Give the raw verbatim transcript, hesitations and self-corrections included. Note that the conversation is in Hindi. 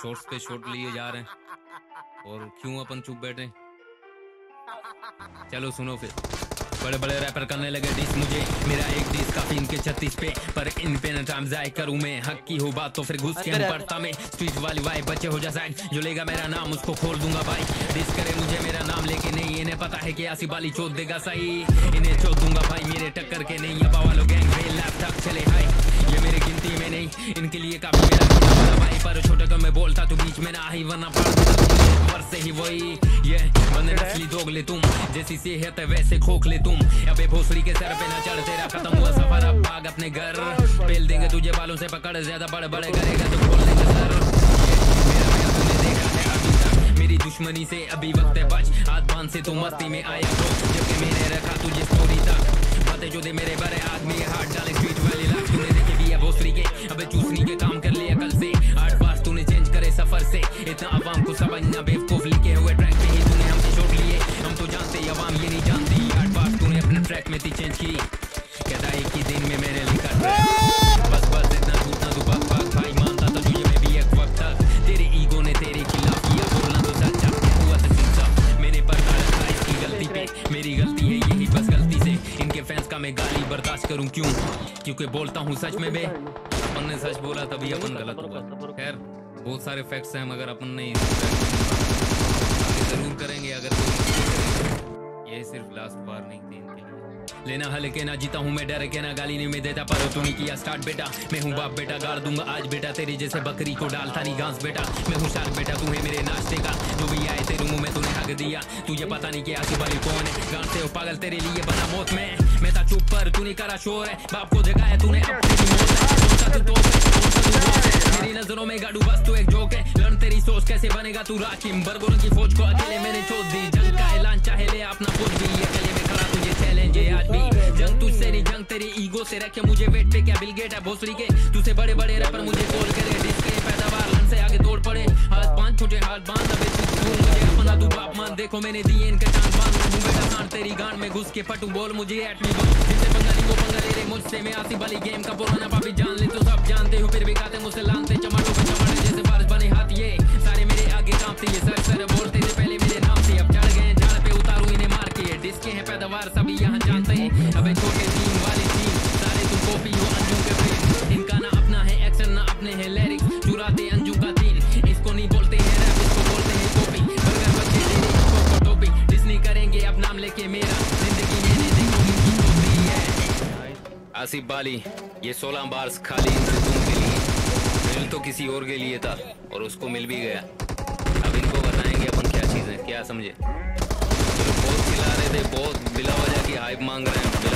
शॉर्ट्स पे शॉट लिए जा रहे हैं और क्यों अपन चुप बैठे। चलो सुनो फिर। बड़े बड़े रैपर करने लगे डिस मुझे, मेरा एक डिस काफी इनके छत्तीस पे, पर इन पे न टाइम जाए करूं मैं, हक की हो बात तो फिर घुस के हम पड़ता में, स्ट्रीट वाली वाई बच्चे हो जा साइड, जो लेगा मेरा नाम उसको खोल दूंगा भाई, डिस करे मुझे मेरा नाम लेके नहीं, इन्हें पता है कि आसिफ अली चोद देगा सही, इन्हें चोद दूंगा भाई मेरे टक्कर के नहीं, अब वालों गैंग फेल लैपटॉप चले हाई, ये मेरे गिनती में नहीं, इनके लिए काफी मेरा भाई, पर छोटे कम में बोलता तो बीच में ना ही वरना पड़ से ही वही, ये बंदे नस्ली दोगले तुम, जैसी सेहत है वैसे खोखले तुम, अबे भोसड़ी के सर पे ना चढ़, तेरा खत्म हुआ सफर अब भाग अपने घर, पेल देंगे तुझे बालों से पकड़, ज्यादा बड़े बड़े करेगा तो खोल देंगे सर, मेरी दुश्मनी से अभी वक्त है बच, हाथ बांध से तू मस्ती में आया हो, जबकि मैंने रखा तुझे स्टोरी तक, बातें जो दे मेरे बड़े आदमी हाथ डाले स्ट्रीट वाली लाख, तूने देखे भी है भोसड़ी के, अबे चूसनी के काम कर लिया कल से, आठ पास तूने चेंज करे सफर से, इतना अवाम को समझना बेवकूफ, लिखे हुए ट्रैक पे ही तूने हमसे छोड़ लिए, हम तो जानते अवाम ये नहीं जानती, आठ पास तूने अपने ट्रैक में थी चेंज की, कहता एक ही दिन में मैंने लिखा ट्रैक, बस बस इतना टूटना तू बक बक भाई, मानता था तुझे मैं भी एक वक्त तक, तेरे ईगो ने तेरे खिलाफ किया, बोलना तो सच्चा हुआ तो सिंचा, मैंने पर्दा रखा इसकी गलती पे, मेरी गलती है यही बस गलती से, इनके फैंस का मैं गाली बर्दाश्त करूं क्यों, क्योंकि बोलता हूँ सच में बे, अपन ने सच बोला तभी अपन गलत होगा, खैर बहुत सारे फैक्ट्स हैं मगर अपन नहीं जरूर करेंगे, अगर ये सिर्फ लास्ट वार्निंग थी इनके लिए, लेना हल्के ना जीता हूँ मैं, डर के ना गाली नहीं मैं देता, पर तू नहीं किया स्टार्ट बेटा, मैं हूँ बाप बेटा, गाड़ दूंगा आज बेटा, तेरे जैसे बकरी को डालता नहीं घास बेटा, मैं हूँ शार्क बेटा, तू है मेरे नाश्ते का, जो भी आए तेरे मुंह में तूने हक दिया, तुझे पता नहीं कि आसिफ अली कौन है, गांड से हो पागल तेरे लिए बना मौत में, मैं था चुप पर तूने करा शोर है, बाप को जगाया तूने अपनी मौत है, तू मेरी नजरों में गाड़ू बस तू एक जोक है, लर्न तेरी सोच कैसे बनेगा तू राकिम, बरगोरों की फौज को अकेले मैंने छोड़ दी, जंग का ऐलान चाहे ले अपना खुद भी, अकेले में खड़ा तुझे चैलेंज है आज भी, जंग तुझसे नहीं जंग तेरी ईगो से, रखे मुझे वेट पे क्या बिल गेट है भोसड़ी के, तुझसे बड़े बड़े रैपर मुझे कॉल करे, डिस्के पैदावार लन से आगे तोड़ पड़े, हाथ बांध छोटे हाथ बांध, अबे तू मुझे अपना तू बाप मान, देखो मैंने दिए इनका चांद बांध, मैं बेटा कांड तेरी गांड में घुस के फटू, बोल मुझे एटमी बम, जिससे बंगाली को पंगा ले रहे मुझसे, मैं आसिफ अली गेम का पुराना पापी, जान ले तो सब जानते हो फिर भी गाते मुझसे लानते, चमाटों पे चमाटे जैसे बारिश बने हाथ, ये सारे मेरे आगे कांपते, ये सर सर बोलते थे पहले मेरे नाम से, अब चढ़ गए झाड़ पे उतारू इन्हें मार के, डिस्के हैं पैदावार सभी यहाँ जानते हैं, अबे छोटे टीम वाली टीम, सारे तुम कॉपी हो अंजू के फ्रेंड, इनका ना अपना है एक्शन ना अपने है लिरिक्स, चुराते अंजू का दिन, इसको नहीं बोलते हैं रैप इसको बोलते हैं कॉपी, बर्गर बच्चे तेरे इसको को टोपी, डिस नहीं करेंगे अब नाम लेके मेरा, जिंदगी मैंने देखो इनकी टोपी है, आसिफ अली ये सोलह बार्स खाली इनसे तुम के लिए, दिल तो किसी और के लिए था और उसको मिल भी गया, अब इनको बताएंगे अपन क्या चीज़ है, क्या समझे, बहुत खिला रहे थे, बहुत बिला वजह की हाइप मांग रहे हैं।